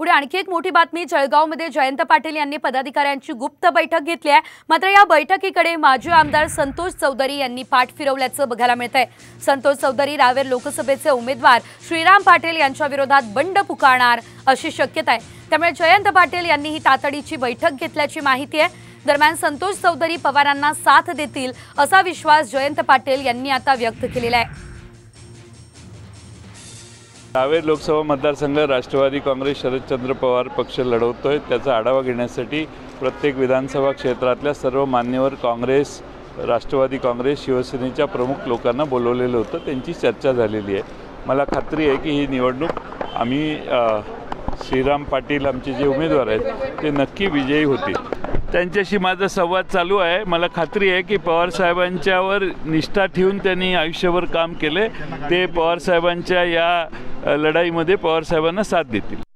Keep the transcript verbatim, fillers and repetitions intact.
पुढे आणखी एक मोठी बातमी, जळगावमध्ये जयंत पाटील यांनी पदाधिकाऱ्यांची गुप्त बैठक घेतली आहे। मात्र या बैठकीकडे माजी आमदार संतोष चौधरी यांनी पाठ फिरवल्याचं बघायला मिळतंय। संतोष चौधरी रावेर लोकसभेचे उमेदवार श्रीराम पाटील यांच्या विरोधात बंड पुकारणार अशी शक्यता आहे। त्यामुळे जयंत पाटील यांनी ही तातडीची बैठक घेतल्याची माहिती आहे। दरम्यान संतोष चौधरी पवारांना साथ देतील असा विश्वास जयंत पाटील यांनी आता व्यक्त केलेला आहे। रावेर लोकसभा मतदारसंघ राष्ट्रवादी काँग्रेस शरदचंद्र पवार पक्ष लढवतोय। त्याचा आढावा घेण्यासाठी प्रत्येक विधानसभा क्षेत्रातल्या सर्व मान्यवर काँग्रेस, राष्ट्रवादी काँग्रेस, शिवसेनेच्या प्रमुख लोकांना बोलवलेलं होतं। त्यांची चर्चा झालेली आहे। मला खात्री आहे की ही निवडणूक आम्ही श्रीराम पाटील आमचे जे उमेदवार आहेत ते नक्की विजयी होतील। त्यांच्याशी माझा संवाद चालू आहे। मला खात्री आहे की पवारसाहेबांच्यावर निष्ठा ठेवून त्यांनी आयुष्यभर काम केले। ते पवारसाहेबांच्या या लढाईमध्ये पवारसाहेबांना साथ देतील।